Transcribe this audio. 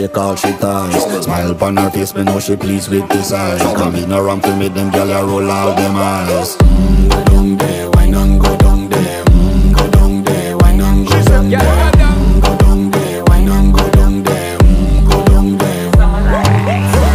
Take all she ties. Smile upon her face, me know she pleased with this eye. Come in around to me, them gyal a roll out them eyes. Go down there.